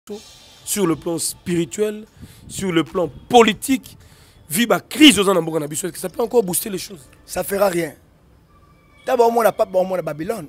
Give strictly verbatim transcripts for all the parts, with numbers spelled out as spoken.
sur le plan spirituel, sur le plan politique, vivre la crise aux Anambourg, est-ce que ça peut encore booster les choses? Ça ne fera rien. D'abord, on n'a pas besoin de Babylone.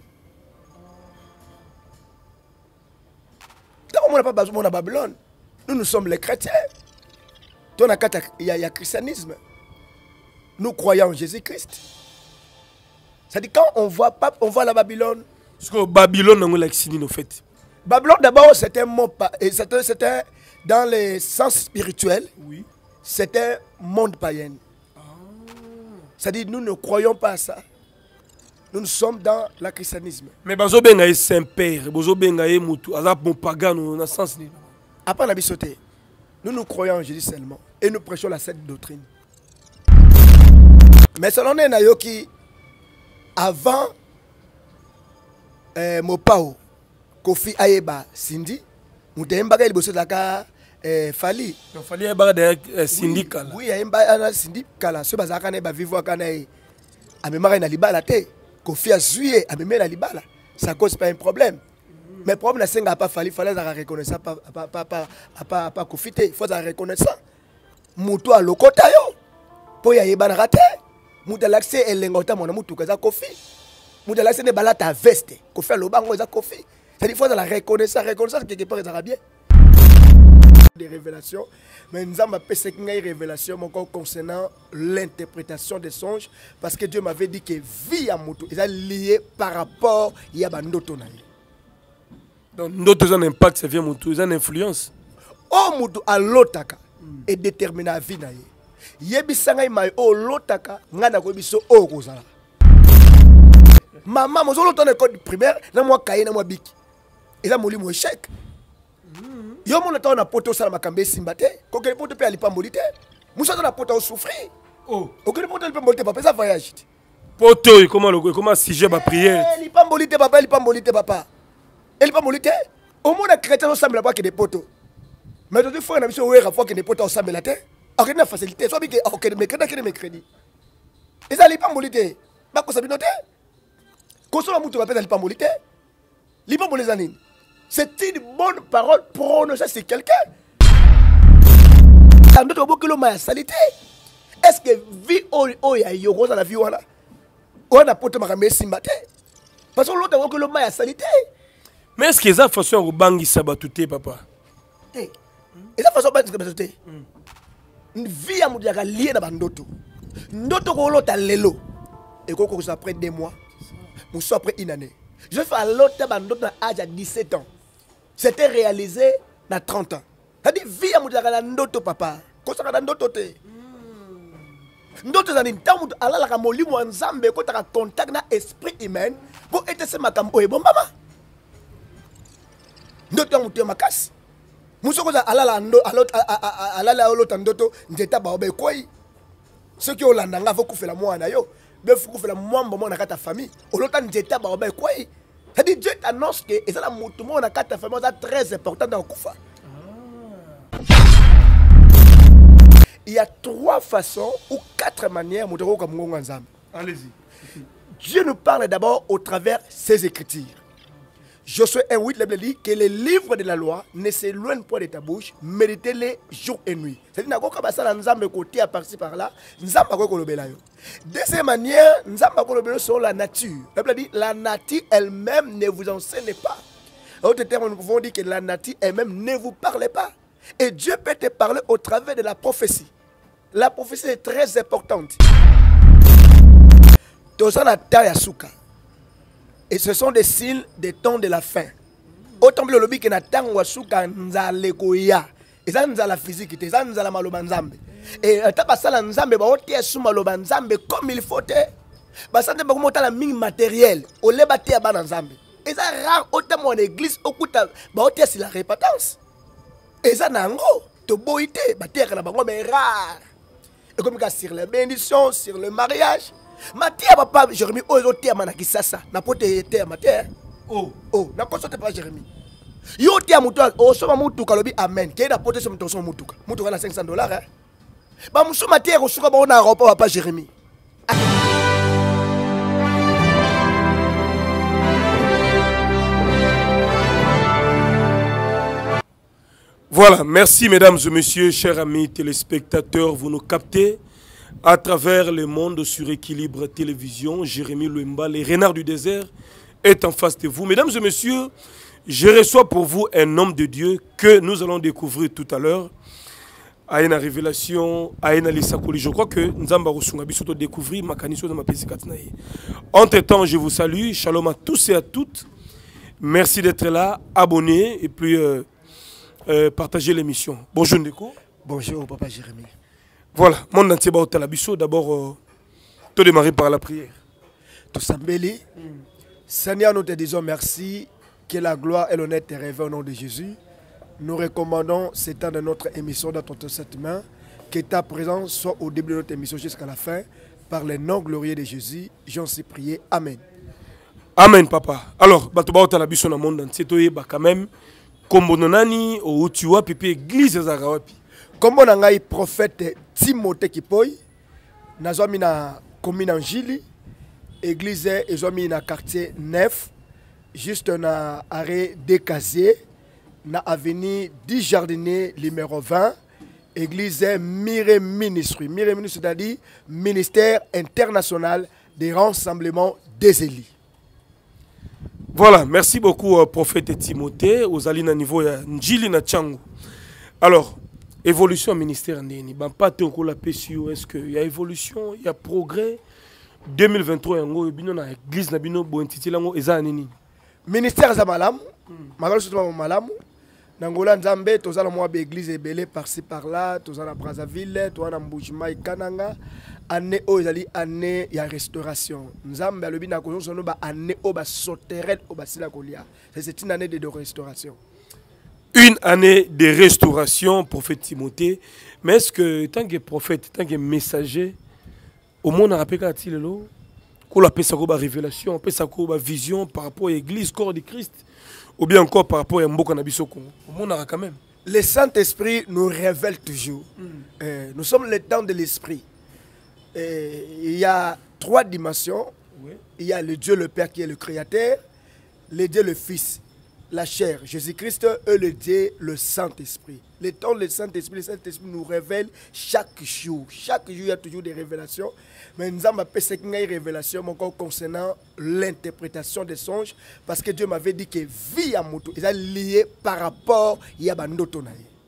D'abord, on n'a pas besoin de Babylone. Nous, nous sommes les chrétiens. Il y a le christianisme. Nous croyons en Jésus-Christ. C'est-à-dire, quand on voit, on voit la Babylone. Parce que Babylone, on l'a en fait. Babylone, d'abord, c'était un mot. C'était dans le sens spirituel. Oui. C'était un monde païen. Ah. C'est-à-dire, nous ne croyons pas à ça. Nous, nous sommes dans le christianisme. Mais bazo benga est Saint-Père, bazo benga est mutu, azap mon pagan dans le sens ni. Après la bisoté, nous nous croyons en Jésus seulement et nous prêchons la sainte doctrine. Mais selon les nayoki, avant euh, Mopao, Kofi Ayeba, Cindy, nous avons bagay liboso daka Fali. Donc Fali est bagay derrière Cindy kala. Oui, il y a un bagay Cindy kala. Ce bazaka ne ba vivre kana e. Amemara na libala te. Kofi a sué, a même la libala. Ça cause pas un problème. Mais le problème, c'est qu'il n'a pas fallu, il fallait reconnaître pas pas pas pas pas pas Kofi te. Il faut reconnaître ça. Moutou a lokota yo. Po ya yeba na raté. Moutou l'accès et l'engota mon moutou kaza Kofi. Moutou l'accès ne balata veste. Kofi a lobango za Kofi. C'est-à-dire qu'il faut la reconnaître, reconnaître quelque part ça va bien. Des révélations, mais nous avons fait une révélation concernant l'interprétation des songes, parce que Dieu m'avait dit que vie à Moutou est liée par rapport à Bandoto. Donc, d'autres ont un impact, ça vient Moutou, ils ont une influence. Oh, Moutou à l'otaka est déterminé à vie. Yebisanga mai o l'otaka, ngana ko biso o kozala. Maman, moi, je l'ai école primaire, na moi kaye na moi biki. Et ça m'a échec. Yo mon temps na poto sala makambe simbate ko ke poto pe alipa molite musa na poto souffrir oh o ke poto alipa molite papa ça voyage poto comment le comment sujet ba prière alipa molite papa alipa molite papa alipa molite au monde chrétien on semble pas que des potos mais tu faut na biso wera fois que des potos semble la terre ok na facilité so bi que ok mais crédit que mes crédits et ça alipa molite ba ko sabinote ko so na mutu ba pe alipa molite lipa molite zanini. C'est une bonne parole prononcée sur quelqu'un. Est-ce que vie oya yoko dans la vie wana? On a poté makamé simbate. Parce que l'autre que le maya salité. Mais est-ce que ça façon au bangi sabatouté papa? Eh. Et ça façon bangi sabatouté. Une vie à moudiaka liée dans bandoto. Ndoto ko l'autre lelo. Et ko ko après deux mois. Ou soit après une année. Je fais l'autre bandoto à l'âge de dix-sept ans. C'était réalisé dans trente ans. C'est-à-dire, vie à Moudjaka Ndoto, papa. Quand ça va dans Ndoto, Ndoto, c'est un temps où Allah a moli ou ensemble, quand tu as contact avec l'esprit humain, pour être ce matin, oh, bon, maman. Ndoto, on te macasse. Moussou, Allah a l'autre Ndoto, n'était pas au quoi. Ceux qui ont l'andanga, faut faire la moine, yo. Il faut faire la moine, bon, on a ta famille. Au l'autre, n'était pas au quoi. C'est-à-dire Dieu t'annonce que et ça la moutouma on a quatre familles très important dans le Koufa. Il y a trois façons ou quatre manières moutoro comme Ngonganzam. Allez-y. Dieu nous parle d'abord au travers ses écritures. Josué un huit dit que les livres de la loi ne s'éloignent pas de ta bouche, méditez-les jour et nuit. C'est-à-dire que nous avons côté à par-ci par-là, nous avons de cette manière, nous avons sur la nature. La Bible dit la nature elle-même ne vous enseigne pas. En d'autres termes, nous pouvons dire que la nature elle-même ne vous parle pas. Et Dieu peut te parler au travers de la prophétie. La prophétie est très importante. Et ce sont des signes des temps de la fin. Autant que le lobby qui n'a pas de nzalekoya. Et ça, nous avons la physique, et ça, nous avons la malobanzambe. Et tu as la nzambe, tu as malobanzambe comme il faut. Tu as la mine matérielle. On les battu à banzambe. Et ça, rare, autant mon église, au coup, tu as la répétence. Et ça, nango, tu as boité, tu as mais rare. Et comme sur les bénédictions, sur le mariage. Matia papa Jérémie ozo tia manaki sasa na pote ete matia oh oh na kosote pas Jérémie yo tia mutu o soma mutu kalobi amen ke na pote somo toso mutu mutu na cinq cents dollars hein ba musu matia ko suka ba na ropa papa Jérémie Voilà, merci mesdames et messieurs, chers amis téléspectateurs, vous nous captez à travers le monde sur Équilibre Télévision. Jérémy Louemba, les renards du désert, est en face de vous. Mesdames et messieurs, je reçois pour vous un homme de Dieu que nous allons découvrir tout à l'heure. À une révélation, à une Lissakoli. Je crois que nous allons découvrir ma canison de ma Katnaï. Entre-temps, je vous salue. Shalom à tous et à toutes. Merci d'être là, abonnez et puis euh, euh, partagez l'émission. Bonjour Ndeko. Bonjour Papa Jérémy. Voilà, mon entier va au Talabiso. D'abord, euh, tout démarrer par la prière. Tout Sambeli, mm. Seigneur, nous te disons merci, que la gloire et l'honneur te révèlent au nom de Jésus. Nous recommandons ce temps de notre émission dans ton cette main, que ta présence soit au début de notre émission jusqu'à la fin, par le nom glorieux de Jésus. J'en suis prié. Amen. Amen, papa. Alors, Batuba Otalabiso dans le monde entier, quand même, comme Bononani, ou Utiwa, Pipi, Église Zagawapi. Comme on a un prophète Timothée Kipoy, nous sommes dans la commune Angili, église et dans le quartier neuf, juste dans l'arrêt des casiers, dans l'avenue dix Jardiniers, numéro vingt, église Mire Ministry. Mire Ministry, c'est-à-dire ministère international des rassemblements des élites. Voilà, merci beaucoup, euh, prophète Timothée, aux alliés niveau de Njili na Tchango. Alors, évolution au ministère, est-ce qu'il y a évolution, il y a progrès? deux mille vingt-trois, il y a l'église, il y a ministère Zamalam, Malam, Nangola Nzambe, tous les mois d'église et belé par-ci par-là, tous à Brazzaville, tous à Mboujima et Kananga. Année où il année il y a restauration. Nzambe le bina ko so no ba année où ba sauterelle au basila kolia. C'est une année de restauration. Une année de restauration, prophète Timothée. Mais est-ce que tant que prophète, tant que messager, au monde a rappelé quand il est là, qu'on appelle ça comme révélation, on appelle ça comme vision par rapport à l'église, corps de Christ, ou bien encore par rapport à Mboka Nabiso Congo. Au monde a quand même. Le Saint-Esprit nous révèle toujours. Mm. Euh, nous sommes le temps de l'Esprit. Et il y a trois dimensions. Oui. Il y a le Dieu le Père qui est le Créateur, le Dieu le Fils, la chair, Jésus-Christ, et le Dieu le Saint-Esprit. Le temps le Saint-Esprit, le Saint-Esprit nous révèle chaque jour. Chaque jour, il y a toujours des révélations. Mais nous avons fait une révélation encore concernant l'interprétation des songes. Parce que Dieu m'avait dit que vie à moto est liée par rapport à Ndoto.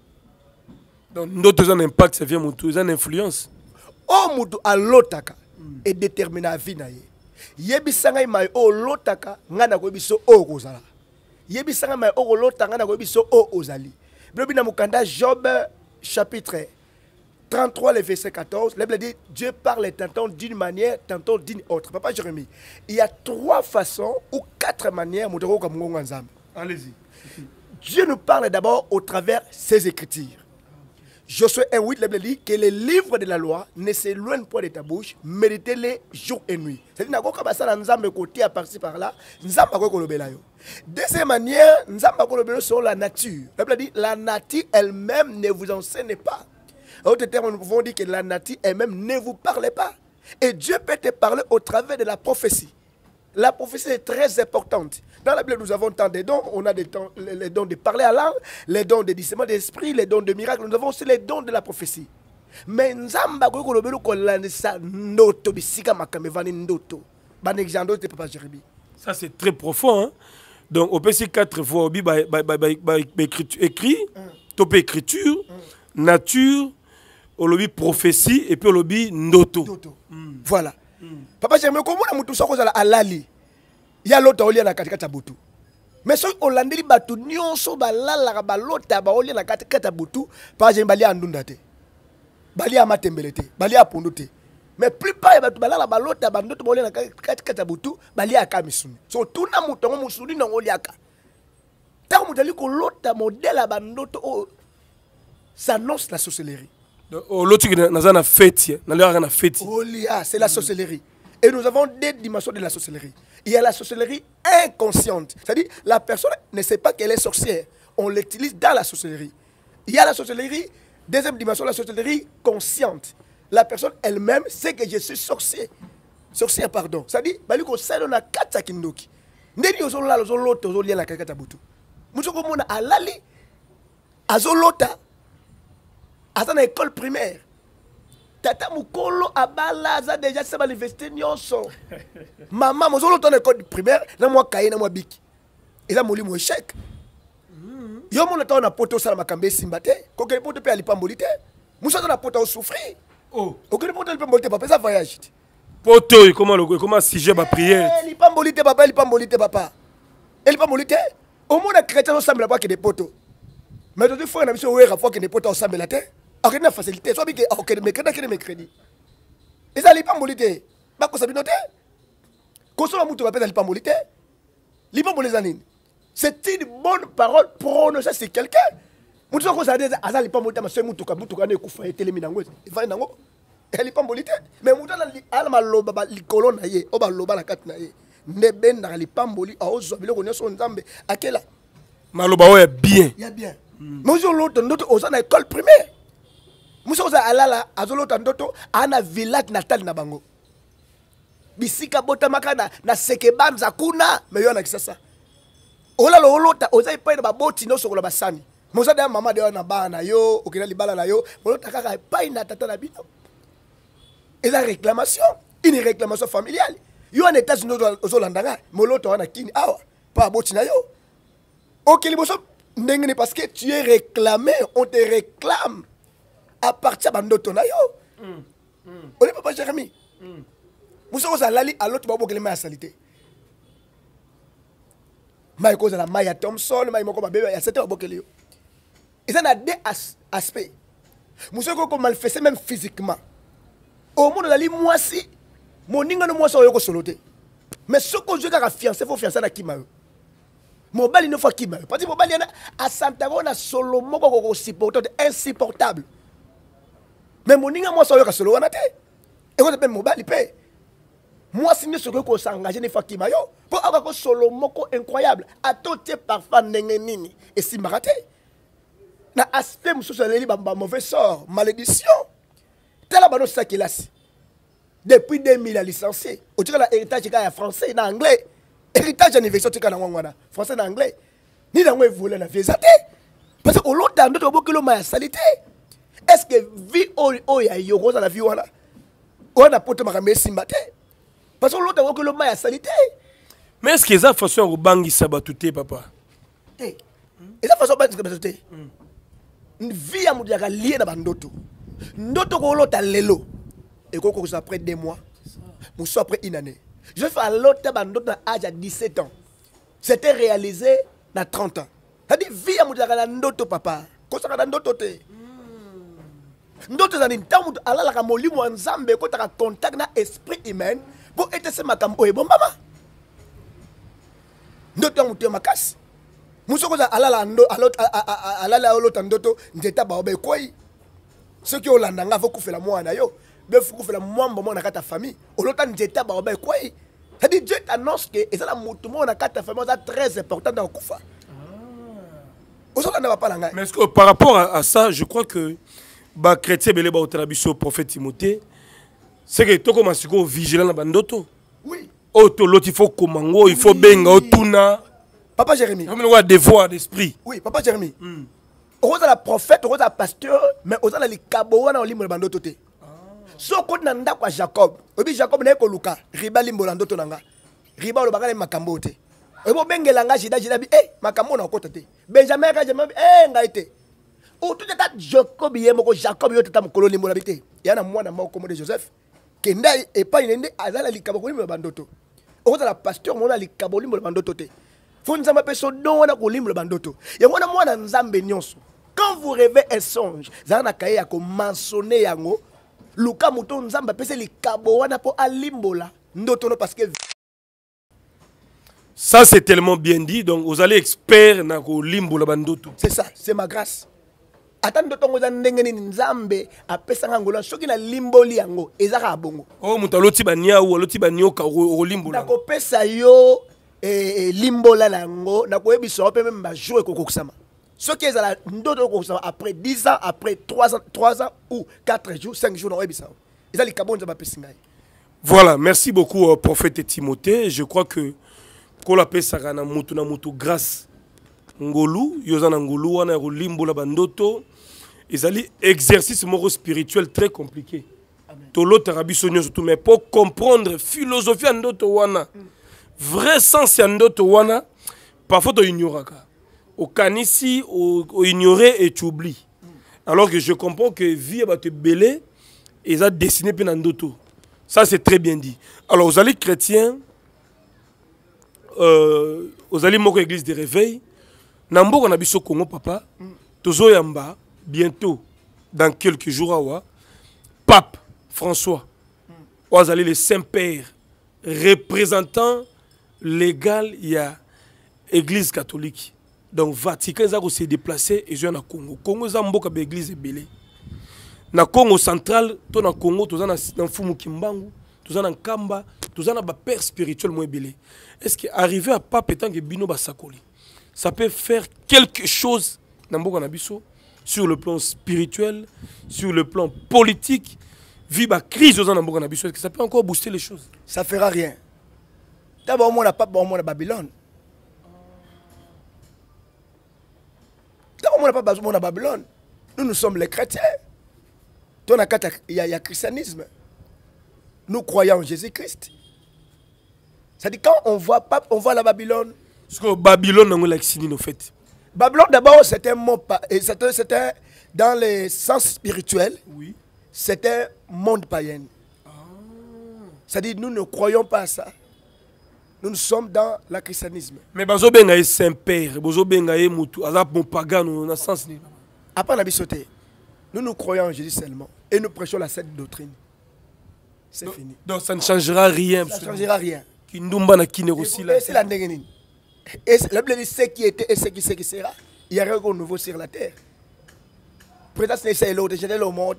Donc, Ndoto a un impact, ça vient moto, ça a une influence. O mutu alotaka et déterminer la vie na ye. Yebisanga mai o lotaka ngana ko biso o kozala. Yebisanga mai o lotaka ngana ko biso o ozali. Bilobi na mukanda Job chapitre trente-trois le verset quatorze, la Bible dit Dieu parle tantôt d'une manière, tantôt d'une autre. Papa Jérémie, il y a trois façons ou quatre manières mutoko ka mungu nzambe. Allez-y. Dieu nous parle d'abord au travers ses écritures. Josué un huit, la Bible dit que les livres de la loi ne s'éloignent pas de ta bouche, méditez-les jour et nuit. C'est-à-dire que nous avons côté à partir par là, nous avons deuxième manière, nous avons sur la nature. La Bible dit la nature elle-même ne vous enseigne pas. En d'autres termes, nous pouvons dire que la nature elle-même ne vous parle pas. Et Dieu peut te parler au travers de la prophétie. La prophétie est très importante. Dans la Bible, nous avons tant de dons. On a des dons, les dons de parler à langue, les dons de discernement d'esprit, les dons de miracles. Nous avons aussi les dons de la prophétie. Mais nous avons ça, c'est très profond. Hein? Donc, au P C quatre fois, écrit, topé écriture, nature, au lobby prophétie, et puis au lobby ndoto. Voilà. Papa, j'aime comment on a tout ça à l'ali. Il y a l'autre qui est dans katikata butu. Mais si on l'a dit, batu nyonso balala balota baoli na katikata butu, pas j'aime bali andundate. Bali a matembelete, bali a pondote. Mais plus pas batu balala balota bandoto baoli na katikata butu, bali a kamisuni. So tout na mutongo musuni na ngoliaka. Tant mutali ko lota modèle bandoto ça annonce la sorcellerie. L'autre qui n'a pas fait, n'a fait. C'est la sorcellerie. Et nous avons deux dimensions de la sorcellerie. Il y a la sorcellerie inconsciente. C'est-à-dire, la personne ne sait pas qu'elle est sorcière. On l'utilise dans la sorcellerie. Il y a la sorcellerie, deuxième dimension, la sorcellerie consciente. La personne elle-même sait que je suis sorcier. Sorcière, pardon. C'est-à-dire, il y a quatre kindoki. Il y a l'autre, il y a la butu. Il y a azolota aza na école primaire tata mukolo abala aza déjà se ba université nyonso mama mozolota na école primaire na mwa kaye na mwa biki eza molimo échec yo mona ta na poto sala makambe simba te kokele poto pe alipamboli te muso na poto o souffrir oh okele poto alipamboli te papa ça voyage poto comment le comment sujet ba prière alipamboli te papa alipamboli te papa alipamboli te au monde chrétien ensemble là que des potos mais tu faut na biso wera fois que des potos ensemble là te ok na facilité soit bien ok mais quand que mercredi les alipamboli te ba ko sabino te ko so mutu ba pe alipamboli te lipamboli zanini. C'est une bonne parole prononcée sur quelqu'un. Je suis dit que je ne pas monter ma soeur, je suis dit que je suis dit que je suis dit mais je suis dit que je suis dit que je suis dit que je suis dit que je suis dit maloba est bien. Il y a bien. Mais je suis dit que je suis école primaire. Je suis dit que je suis village natal na bango. Bisika bota makana na sekebanza kuna mais yo na kisasa. Ola lo olota oza ipai na baboti no sokola basani. Moza da mama de na bana yo, okina libala na yo, olota kaka ipai na tata na bino. Et la réclamation, une réclamation familiale. Yo en état no ozolandanga, molota wana kini awa, pa boti na yo. OK liboso ndengene parce que tu es réclamé, on te réclame à partir bandoto na yo. Mm. Mm. On est papa Jérémy. Mm. Muso ko salali à l'autre babo kelema ya salité. Mai cause la Maya Thompson, mai moko bébé ya c'était bokeli yo. Et ça a deux as aspects. Muso ko manifester même physiquement. Au monde dali moi si moninga no moi so yo ko soloté. Mais ce que je ka fiancé faut fiancé na kima yo. Mobali no fa kima yo. Parce que mobali na a Santago na solo moko ko supporter insupportable. Mais moninga moi so yo ka solo wana te. Et ko te mobali pe. Moi, si nous sommes s'engager ne fakima yo pour avoir un solo moko incroyable à tout parfois nengenini et si maraté na aspect monsieur soleli ba mauvais sort malédiction tel abano ça qu'il a depuis deux mille a licencié au tika la héritage ka français na anglais héritage université tika na ngwana français na anglais ni na ngwe voler na viezate parce que au lot dans d'autres bokelo ma salité est-ce que vie o ya yo ko la vie wana on a poto makambe simbate. Parce que l'autre a que le maïs a salité. Mais est-ce que ça façon de bangi sabatouté, papa? Et ça façon de sabatouté. Une vie à moudiaka liée dans bandoto. Ndoto ko l'autre a lelo. Et qu'on commence après deux mois. Nous sommes après une année. Je fais à l'autre bandoto à l'âge à dix-sept ans. C'était réalisé à trente ans. C'est-à-dire vie à moudiaka ndoto, papa. Qu'on s'en a ndoto te. Ndoto za ni ntamu ala la kamolimu nzambe ko ta contact na esprit humain. Pour être ce makambo et bon maman. Ndoto muté makasi. Musoko za alala ndo alot alala olota ndoto ndeta ba obe koi. Ceux qui olanda nga faut kufela mwana yo. Be faut kufela mwamba mwana kata famille. Olota ndeta ba obe koi. Ça dit Dieu t'annonce que et ça la mutu mwana kata famille c'est très important dans kufa. Ah. Mais est-ce que par rapport à, à ça, je crois que ba chrétien belé ba otarabiso prophète Timothée c'est que tu commences à vigiler dans bandoto. Oui. Oh, il faut komango, il faut benga, otuna. Papa Jérémy. Comme le devoir d'esprit. Oui, papa Jérémy. Mm. On a la prophète, on a la pasteur, mais on a les kaboua dans le bandoto. So ko nanda kwa Jacob. Obi Jacob na ko luka, riba limbo bandoto nanga. Riba lo bagale makambo te. Ebo bengela nga jida jida bi eh makambo na kota te. Benjamin ka jama eh ngaite. O tout état Jacob yemo ko Jacob yo tata mukolo limbo na bité. Yana mwana moko mo de Joseph. Kenda et pas une azala likaboli mo bandoto. On a la pasteur mo na likaboli mo bandoto te. Fonza ma personne don na ko limbo bandoto. Ya mwana mwana nzambe nyonso. Quand vous rêvez un songe, zana kaye ya ko mentionner yango. Luka muto nzambe pese likabo wana po alimbola ndoto no parce que ça c'est tellement bien dit donc vous allez expert na ko limbola bandoto. C'est ça, c'est ma grâce. Atando tongo za ndengeni nzambe apesa ngolo soki na limboli yango ezaka bongo. Oh mutaloti bania ou loti banio ka o limbola. Na ko pesa yo eh, limbola nango na ko ebiso pe même ba jouer ko kokusama. Ce qui est à ndoto ko kokusama après dix ans, après trois ans, trois ans ou quatre jours, cinq jours na ebisa. Ezali kabonza ba pesa ngai. Voilà, merci beaucoup euh, prophète Timothée, je crois que ko la pesa kana mutu na mutu grâce ngolu yoza na ngolu wana ya kolimbola bandoto ezali exercice moko spirituel très compliqué tolotaka biso nyonso tout mais pour comprendre philosophie ya ndoto wana vrai sens ya ndoto wana parfois toignoraka okanisi oignorer et tu oublies alors que je comprends que vie ya bato ebele eza dessiné mpe na ndoto ça c'est très bien dit alors ozali chrétien euh, ozali moko église de réveil na mboka na biso Congo papa tozoyamba bientôt dans quelques jours awa pape François ozali le Saint-Père représentant légal ya église catholique donc Vatican za ko se déplacer et na Congo Congo za mboka ba église ebele na Congo central to na Congo toza na mfumu Kimbangu toza na Nkamba toza na ba père spirituel mo ebele est-ce que arriver à pape étant que bino ba sakoli ça peut faire quelque chose na mboka na biso sur le plan spirituel sur le plan politique vu la crise aux Anamboka na biso, est-ce que ça peut encore booster les choses? Ça fera rien. D'abord, on n'a pas bon à Babylone. D'abord, on n'a pas besoin à Babylone. Nous, nous sommes les chrétiens. Il y a le christianisme. Nous croyons en Jésus-Christ. Ça dit quand on voit pas, on voit la Babylone. Parce que Babylone, on l'a exilé en fait. Babylone d'abord, c'était un mot, c'était dans le sens spirituel. Oui. C'est un monde païen. Ah. C'est-à-dire, nous ne croyons pas à ça. Nous, nous sommes dans le christianisme. Mais bazo benga Saint-Père, bazo benga mutu, azap mon pagan dans le sens ni. Après la bisoté, nous nous croyons en Jésus seulement et nous prêchons la sainte doctrine. C'est fini. Donc ça ne changera rien. Ça ne changera rien. Kindumba na kine aussi là. C'est la ndengeni. Et la Bible dit ce qui était et ce qui, ce qui sera. Il y a rien de nouveau sur la terre. Peut-être que c'est l'autre, j'ai le monde.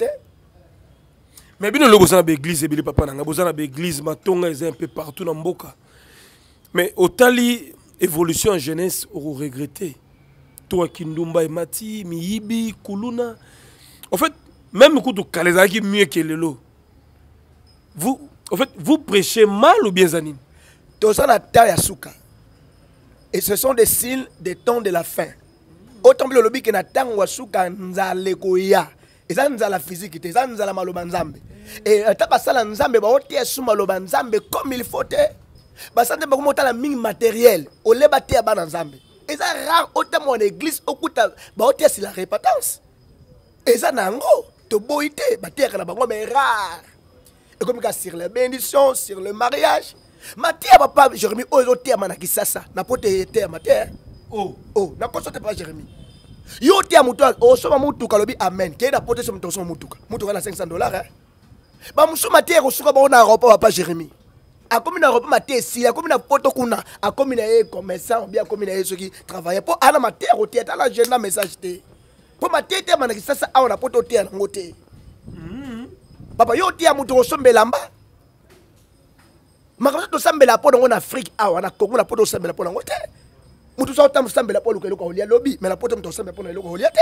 Mais bien le besoin d'église et bien papa n'a besoin d'église matonga est un peu partout dans mboka. Mais au tali évolution en jeunesse au regretter. Toi Kindumba et Mati, Miyibi, Kuluna. En fait, même quand tu calez qui mieux que le lot. Vous en fait, vous prêchez mal ou bien Zanine? Tozana Tayasuka. Et ce sont des signes des temps de la fin. Autant le lobby que Natang Wasuka Nzalekoya. Et ça nous a la physique, et ça nous a la malobanzambe. Et t'as pas ça la nzambe, bah on tient sous malobanzambe comme il faut te. Bah ça t'es pas comme la mine matériel. On les battait à banzambe. Et ça rare autant mon église au coup bah on tient sur la répétence. Et ça nango, te boité, bah t'es la bango mais rare. Et comme ça sur les bénédictions, sur le mariage, ma terre papa Jérémie aux autres terres manaki ça ça, n'a pas de terre ma terre. Oh oh, n'a pas sauté pas Jérémie. Yo tia mutuka osoma mutuka lobi amen ke na pote so mtoso mutuka mutuka na cinq cents dollars hein ba musuma tia ko suka ba na ropa papa Jérémie akomi na ropa maté si akomi na poto kuna akomi na e commerçant bien akomi na e ceux qui travaillent pour ala maté ko tia la jeune message té pour maté té manaki sasa a na poto tia ngote papa yo tia mutuka osombela mba makaso to sambela po ngo na Afrique a na Congo na poto sambela po ngote. Mutu sa otam sambela po luka luka holia lobby mais la poto mutu sambela po na luka holia te.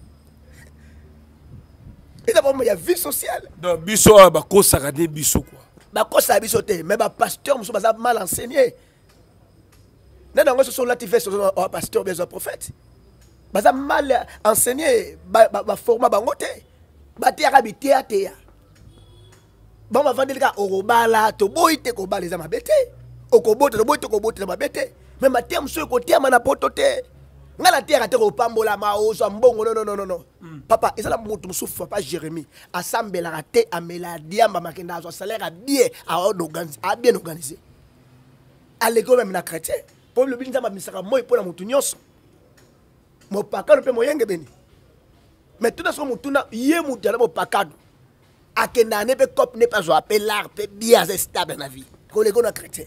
Et d'abord il y a vie sociale. Donc biso ba ko sakane biso quoi. Ba ko sa biso te mais ba pasteur muso ba mal enseigné. Nana ngo so lati fait so pasteur bien prophète. Ba mal enseigné ba ba forma bango te. Ba te ka biti ya te ya. Ba ma vandelika orobala to boite ko bala za mabete. Okobota to boite ko boite za mabete. Mais ma terme sur côté mana potote ngala terre te ko pambola ma ozo mbongo non non non non papa et ça la mutu souffre pas Jérémie assemblera raté a meladia mama kenda so salaire bien à organiser à bien organisé à l'école même na chrétien pour le bin zamba misaka moi pour la mutu nyonso mo pakalo pe moyenge beni mais tout ça mutu na yé mutu na mo pakado akenda ne pe cop ne pas so appel l'art pe bien stable na vie ko l'école na chrétien.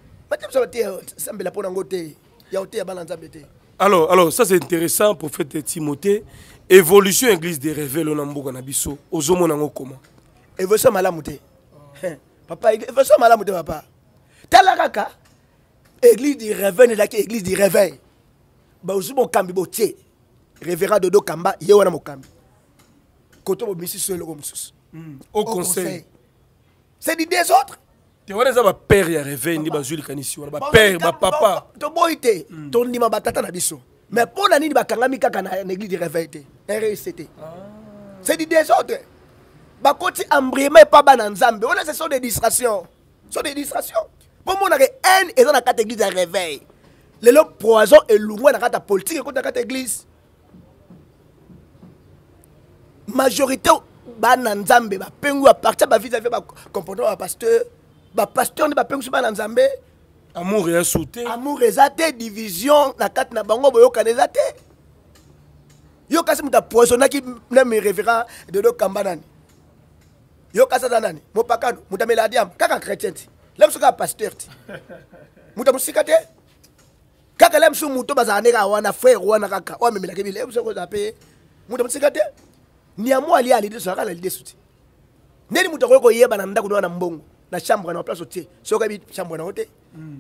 Alors, alors, ça c'est intéressant, prophète Timothée. Évolution église des révèles au Namboka Nabiso. Aux hommes on comment? Évolution malamouté. Papa, évolution malamouté, papa. Talaraka, église des réveils, église des réveils. Bah, aussi mon kambi botier. Révérend Dodo Kamba, yewana mokambi. Koto mo misi sur le romsus. Au conseil. C'est l'idée des autres. Tu vois, ça va père y a réveil ni bazuli kanisi. Va père, va papa. To boité, ton nima batata na biso. Mais pour la nuit, bakangami kaka na l'église de réveil te. R E C T. C'est du désordre. Bakoti embriément pas ban nzambe. On a ce sont des distractions. Ce sont des distractions. Pour moi, on a haine et dans la église de réveil. Le lot poison et loin dans la politique et contre la église. Majorité ban nzambe ba pengu à partir ba vis-à-vis ba comportement ba pasteur, ba pasteur ne ba pengu sur ban nzambe. Amour et sauté. Amour et zate division na kat na bango boyo kanezate. Yo kasi muta poisonna qui na me révérend de do kambanani. Yo kasa danani, mo pakano, muta meladiam, kaka chrétien ti. Lem suka pasteur ti. Muta musikate. Kaka lem su muto bazane ka wana frère wana kaka. O memela ke bile, muso ko zape. Muta musikate. Ni amo ali ali de saka la lide suti. Neli muta ko ko yeba na ndako na mbongo. Na chambre na place otie. Soka bi chambre na hote.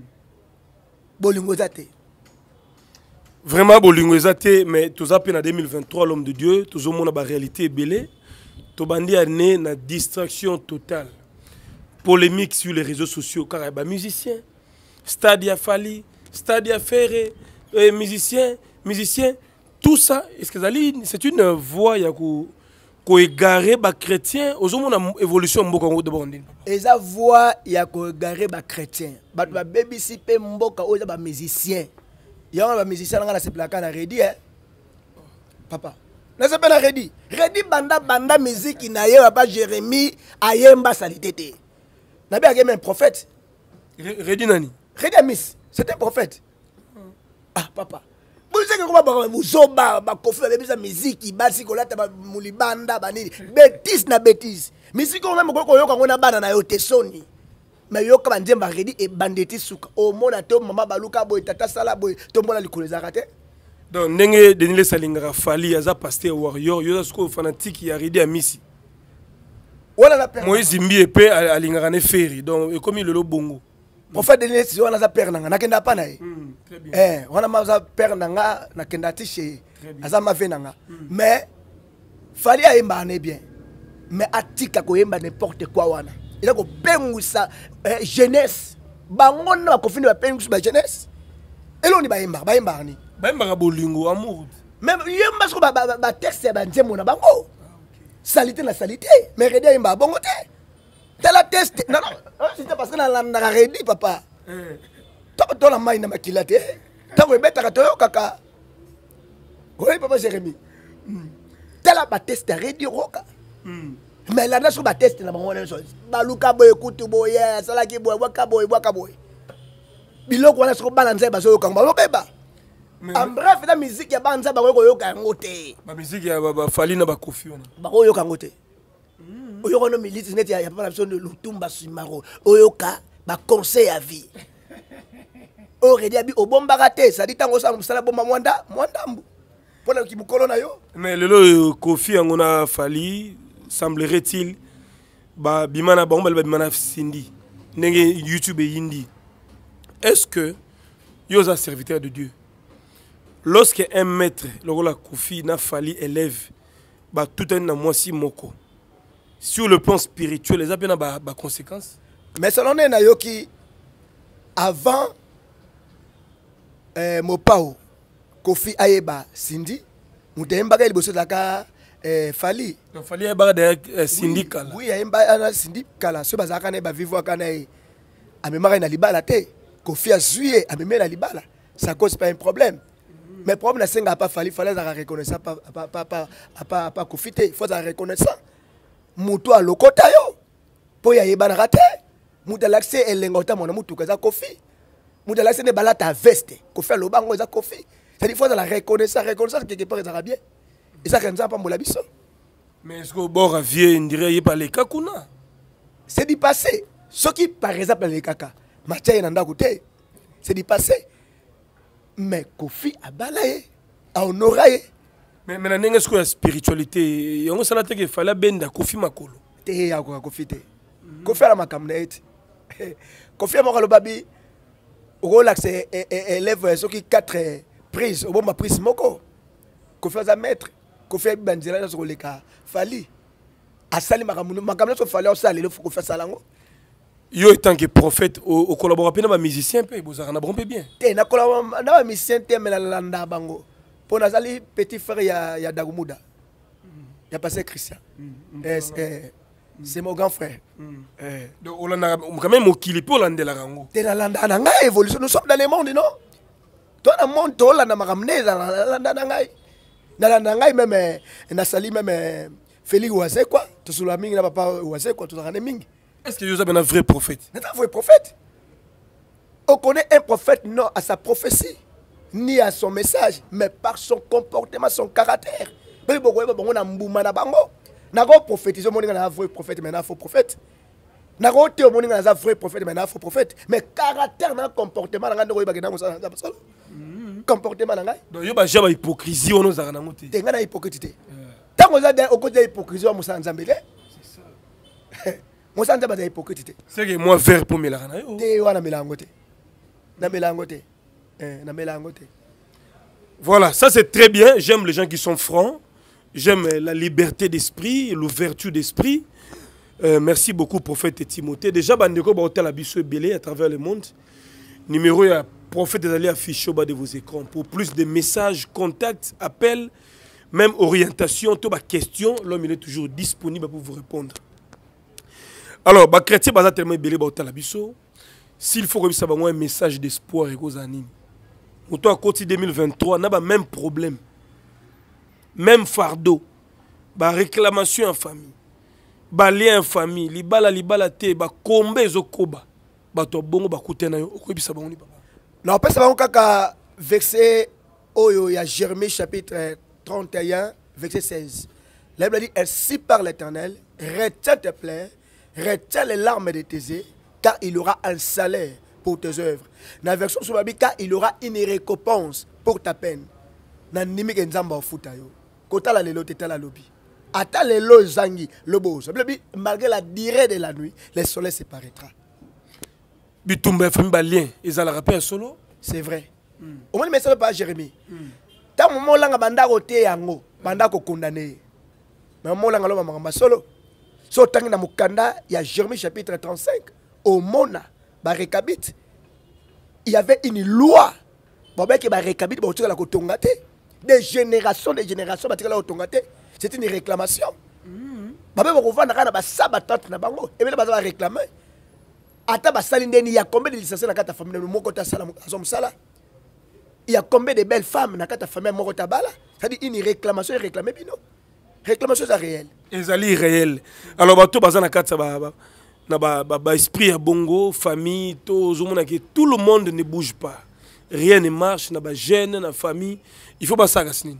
Bolingo zate. Vraiment bolingo zate, mais tous appels en deux mille vingt-trois l'homme de Dieu, tous au monde a réalité belé. To bandi a né na distraction totale. Polémique sur les réseaux sociaux car il y a musicien, Stadia Fali, Stadia Ferré, euh, musicien, musicien, tout ça, est-ce que c'est une voie ya ko ko égaré ba chrétien, aux hommes on a évolution mboka de bondi. Eza voie ya ko égaré ba chrétien, ba ba baby si pe mboka oza ba musicien. Ya ba musicien nga na se plaka na redi hein. Papa. Na se pela redi. Redi banda banda musique na ye ba Jérémie ayemba salité. Na bien même prophète. Redi nani? Redi Miss, c'était un prophète. Ah papa. Vous savez comment ba muzoba ba kofi ba bisa musique basi ko lata ba mulibanda ba nini. Bêtise na bêtise. Musique ko même ko yoka ngona bana na yo tesoni. Mais yoka ba nzemba redi e bandeti suka. O mona to mama baluka boy tata sala boy to mona likoleza kate. Donc ndenge denile salingara Fali aza pasteur warrior yo sko fanatique ya redi amisi. Wala la père. Moïse Zimbi epé alingara ne ferry donc e comme le lo bongo. Prophète denile si wana za père nanga nakenda pa na ye. Eh, wana ma za père nanga nakenda tiché. Aza ma ve nanga. Mais Fali a yemba ne bien. Mais atika ko yemba n'importe quoi wana. Il a ko pengusa jeunesse. Bango na ko fini ba pengusa ba jeunesse. Elo ni ba yemba, ba yemba ni. Ba yemba bolingo amour. Même yemba ko ba ba texte ba nzemo na bango. Salité la salité, mais redi yemba bongo te. T'as la test. Non non, c'était parce que na la redi papa. Eh. Toi toi la main na makilate. T'as ko beta ka toyo kaka. Oui papa Jérémie. T'as la ba test redi roka. Mais là na so ba test na bango na so. Baluka boy kutu boy, sala ki boy, waka boy, waka boy. Biloko wana so balancer ba so kanga ba ba. En bref, la musique ya banza ba ko yoka ngote. Ba musique ya ba Fali na ba Kofi ona. Ba ko yoka ngote. Oyoka no milite net ya pas l'option de Lutumba Simaro. Oyoka ba conseil à vie. Oredi abi obomba raté, ça dit tango sa musala bomba mwanda, mwandambu. Pona ki mukolo na yo. Mais lelo Kofi ngona Fali semblerait-il ba bimana ba omba ba bimana Sindi. Ndenge YouTube et Hindi. Est-ce que yosa serviteur de Dieu? Lorsque un maître, le Kofi n'a fallu élève, bah tout un moisi moko. Sur le plan spirituel, les abena ba ba conséquences. Mais selon les nayoki, avant euh, Mopao, Kofi Ayeba Sindi, Moutembaga il bosse daka Fali. Non Fali Ayeba de syndical. Oui, Ayeba ana syndical. Ce bazaka ne ba vivre kana e. Amemara na libala te. Kofi a sué, amemera libala. Ça cause pas un problème. Mais le problème, c'est qu'il n'a pas fallu, il fallait reconnaître ça, pas pas pas pas pas confiter, il faut reconnaître ça. Moutou à l'okota yo, pour y aller banarate, moutou l'accès et l'engota mon moutou kaza kofi, moutou l'accès ne balata veste, kofi le bango za kofi. C'est-à-dire il faut la reconnaître ça, reconnaître ça quelque part ça bien. Et ça quand ça pas mon labisso. Mais est-ce que bord à vieux, on dirait y parler kakuna? C'est du passé. Ce qui par exemple les kaka, macha nanda côté, c'est du passé. Mais Kofi a balayé, a honoré. Mais maintenant, est-ce que la spiritualité, on sait qu'il fallait benda Kofi makolo. Te ya ko Kofi te. Kofi ala makamnet. Kofi amaka lo babi. O relax élève ceux qui quatre prises, au bon ma prise moko. Kofi a maître, Kofi banzela sur le cas. Fali. Asali makamuno, makamnet so fallait osali le faut Kofi salango. Yo étant que prophète au collaborateur avec musicien peu vous en avez bien. Te na collaborateur na musicien te mais la landa bango. Pour Nazali, petit frère, il y a, il y a Dagumuda. Il y a passé Christian. C'est mon grand frère. Donc, on a quand même au Kilipo, on a de la rango. Nous sommes dans le monde, non? Toi, dans le monde, tu as ramené dans le monde. Même, Nasali, même Félix Ouazé, quoi. Tu as mis papa Ouazé, quoi. Tu as ramené. Est-ce que vous avez un vrai prophète? Un vrai prophète. On connaît un prophète non à sa prophétie, ni à son message, mais par son comportement, son caractère. On a prophétisé, on a un vrai prophète, mais un faux prophète. On a un vrai prophète, mais un faux prophète. Mais caractère, comportement, on a un comportement. Donc, il y a une hypocrisie. On a une hypocrisie. Tant qu'on a une hypocrisie, on a une hypocrisie. C'est que moi, vert pour me la Voilà, ça c'est très bien. J'aime les gens qui sont francs. J'aime la liberté d'esprit, l'ouverture d'esprit. Euh, merci beaucoup, prophète Timothée. Déjà, Bandeko Baotel a biso belé à travers le monde. Numéro ya prophète est allé afficher au bas de vos écrans. Pour plus de messages, contacts, appels, même orientation, toutes les questions, l'homme il est toujours disponible pour vous répondre. Alors, les chrétiens sont tellement belé Baotel a biso. S'il faut que ça va un message d'espoir et aux animes. Autant à côté deux mille vingt-trois, on a le même problème. Même fardeau. Ba réclamation en famille. Ba lien en famille. Libala libala te. Ba kombe zokoba. Ba to bongo ba kutena yo. Okobi sa bango ni papa. Non, après ça va kaka verset oyo ya Jérémie chapitre trente et un verset seize. La Bible dit ainsi par l'Éternel, retiens tes plaies, retiens les larmes de tes yeux, car il aura un salaire pour tes œuvres. Dans la version sur la Bible, car il aura une récompense pour ta peine. Dans le nimi nzamba ofuta yo. Kota la lelo teta la lobi. Ata lelo zangi lobo. Malgré la durée de la nuit, le soleil se paraîtra. Bitumba famille balien, ils allaient rappeler solo. C'est vrai. Au moins mais ça pas Jérémie. Tant moment là banda côté yango, banda ko condamné. Mais moment là ngalo mama solo. So tangi na mukanda, il y a Jérémie chapitre trente-cinq. Au Mona, ba Rekabit, il y avait une loi. Bon, qui ba Rekabit, ba otira la kotongate. Des générations, des générations, ba otira la kotongate. C'est une réclamation. Baba ba kovanda kana ba sabatante na bango. Et bien ba za réclamer. Ata ba salindeni, il y a combien de licenciés dans ta famille moko ta sala azom sala. Il y a combien de belles femmes dans ta famille moko ta bala. C'est-à-dire une réclamation, réclamer bino. Réclamation c'est réel. Ezali réel. Alors ba to bazana kata ba na ba ba esprit à bongo, famille, tout tout le monde ne bouge pas. Rien ne marche, na ba jeune, na famille, il faut pas ça gasnin.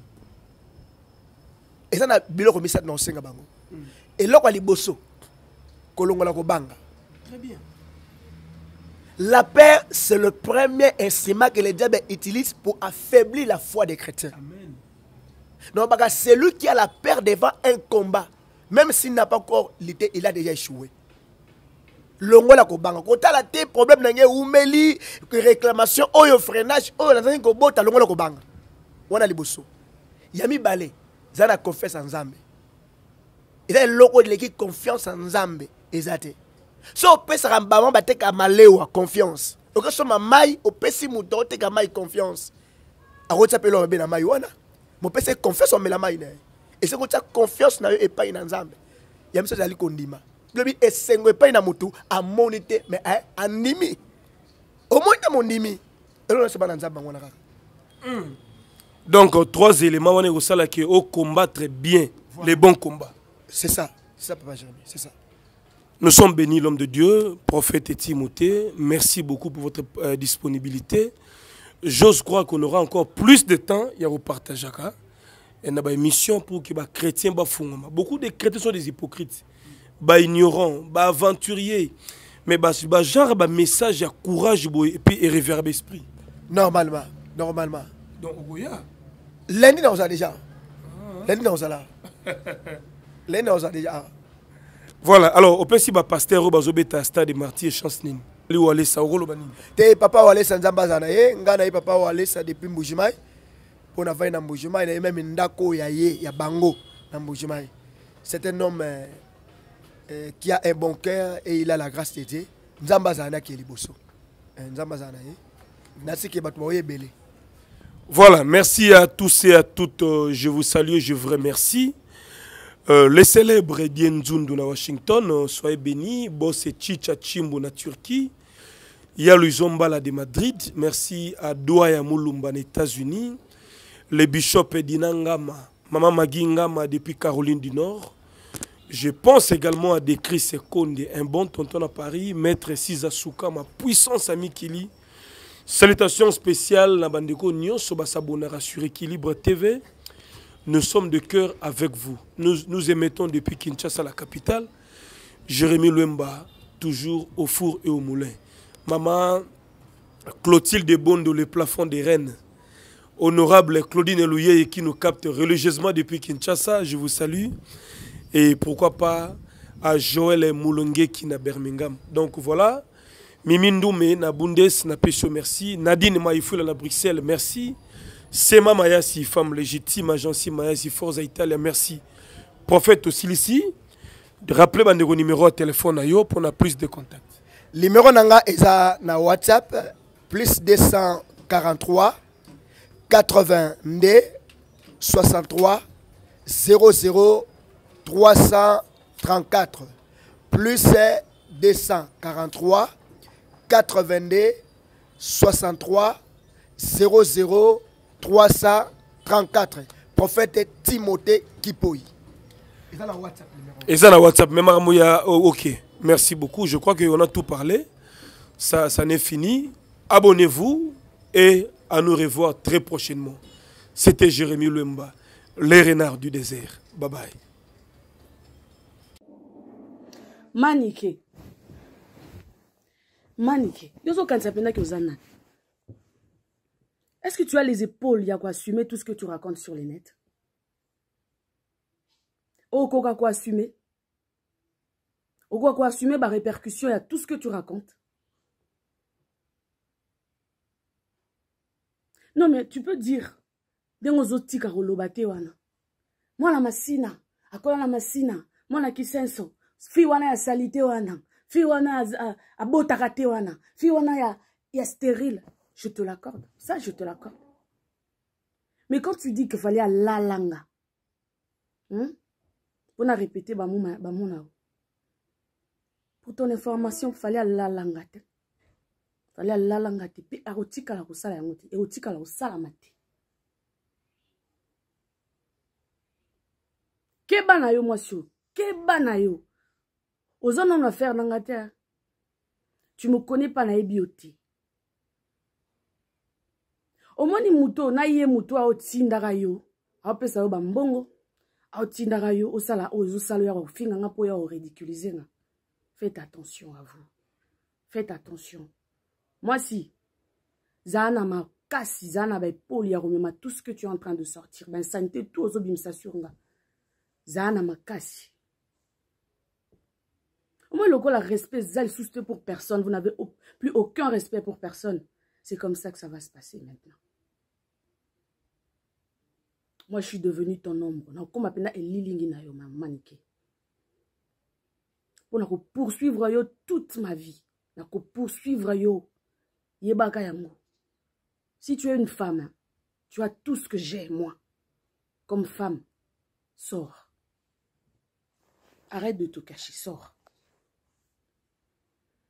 Et ça na bilo ko misat na senga bango. Et loko ali bosso. Kolongola ko banga. Très bien. La paix, c'est le premier instrument que le diable utilise pour affaiblir la foi des chrétiens. Amen. Donc, celui qui a la paix devant un combat, même s'il n'a pas encore lutté, il a déjà échoué. Longo la kobanga. Quand tu as des problèmes, tu as des réclamations, tu as des freinages, tu as des bota, longo la kobanga. On a les bosso. Yami balé, ça a confiance en Zambé. Il a logo de l'équipe confiance en Zambé. Exactement. Si on peut se rendre à te malewa confiance. Donc si on maille, on peut se mouton te maille confiance. A quoi ça peut leur bien maille wana? Mon peut se confiance on met la maille. Et c'est quand tu as confiance na yo et pas in ensemble. Yam ça ali kondima. Le bi esengo pas na mutu a monité mais a animi. Au moins ta mondimi. Et là c'est pas nzamba wana kaka. Donc trois éléments on est au sala qui au combattre bien les bons combats. C'est ça. C'est ça papa Jérémie, c'est ça. Nous sommes bénis, l'homme de Dieu, prophète Timothée. Merci beaucoup pour votre euh, disponibilité. J'ose croire qu'on aura encore plus de temps. Il y a au partage. Il y a une mission pour que les chrétiens soient beaucoup de chrétiens sont des hypocrites, des ignorants, des aventuriers. Mais il genre de message, il y a courage et puis il réverbe l'esprit. Normalement. Normalement. Donc, oui. Lundi, nous avons déjà. Lundi, nous avons Lundi, nous avons déjà. Voilà, alors, au principe, le pasteur Robazobeta, stade de martyrs, chance nini. Lui, ou aller ça, ou le bani. Te papa ou aller ça, nzamba zanaye, ngana papa ou aller ça depuis Mbujimai. Pour na vaille na Mbujimai, na même ndako ya ye, ya bango na Mbujimai. C'est un homme euh, euh, qui a un bon cœur et il a la grâce de Dieu. Nzamba zana qui est liboso. Nzamba zanaye. Nasi ki batu baoye belé. Voilà, merci à tous et à toutes. Euh, je vous salue, je vous remercie. Euh, les célèbres Edien Nzundu na Washington, euh, soyez bénis. Boss et Chicha Chimbo na Turquie. Il y a le Zombala de Madrid. Merci à Douaya Moulumba aux États-Unis. Les bishops Edina Ngama, Maman Magui Ngama depuis Caroline du Nord. Je pense également à des Chris Konde, un bon tonton à Paris. Maître Sizasuka, ma puissance amie Kili. Salutations spéciales à Bandeko Nyon, Sobasabonara sur Équilibre T V. Nous sommes de cœur avec vous. Nous, nous émettons depuis Kinshasa, la capitale. Jérémy Luemba, toujours au four et au moulin. Maman Clotilde Bondo, le plafond des reines. Honorable Claudine Elouye qui nous capte religieusement depuis Kinshasa, je vous salue. Et pourquoi pas à Joël Moulongue qui est à Birmingham. Donc voilà. Mimi Ndoume na Bundes na Pécho, merci. Nadine Maïfoula na Bruxelles, merci. Sema Mayasi, femme légitime, agence Mayasi, Forza Italia, merci. Prophète Osilici, de rappeler mon numéro de téléphone à yo pour plus de contacts. Le numéro nanga est na WhatsApp, plus deux cent quarante-trois, quatre-vingt-deux, soixante-trois, zéro zéro, trois cent trente-quatre. Plus deux cent quarante-trois, quatre-vingt-deux, soixante-trois, zéro zéro, trois cent trente-quatre. Prophète Timothée Kipoyi. Et ça, dans WhatsApp. Et ça, dans WhatsApp. Même Aramouya, oh, ok. Merci beaucoup. Je crois qu'on a tout parlé. Ça, ça n'est fini. Abonnez-vous et à nous revoir très prochainement. C'était Jérémy Luemba, les renards du désert. Bye bye. Manique. Manique. Est-ce que tu as les épaules, il y a quoi assumer tout ce que tu racontes sur les nets? Oh, quoi quoi assumer? Oh, quoi quoi assumer, bah répercussion, il y a tout ce que tu racontes. Non, mais tu peux dire, moi la masina, akola la masina, moi la kisenso, fi wana ya salite wana, fi wana ya botakate wana, fi wana ya, ya stérile. Je te l'accorde. Ça, je te l'accorde. Mais quand tu dis qu'il fallait la langa, hein, on a répété, bah, mon, bah, mon, pour ton information, il fallait la langa. Il fallait la langa. Puis, erotika la kusala ya moti. Erotika la kusala mati. Keba na yo, monsieur. Keba na yo. Ozo non affaire nangate. Tu me connais pas na ebioti. Omoni muto na ye muto a otindaka yo a pesa yo bambongo a otindaka yo osala ozo sala ya ofinga nga po ya o ridiculiser nga. Faites attention à vous. Faites attention. Moi si zana ma kasi zana ba poli ya remema tout ce que tu es en train de sortir ben santé tout ozo bimsa sur nga. Zana ma kasi. Moi le la respect zal souste pour personne, vous n'avez plus aucun respect pour personne. C'est comme ça que ça va se passer maintenant. Moi, je suis devenu ton ombre. Comme je suis pour poursuivre yo toute ma vie. Pour poursuivre yo. Si tu es une femme, tu as tout ce que j'ai, moi. Comme femme, sors. Arrête de te cacher, sors.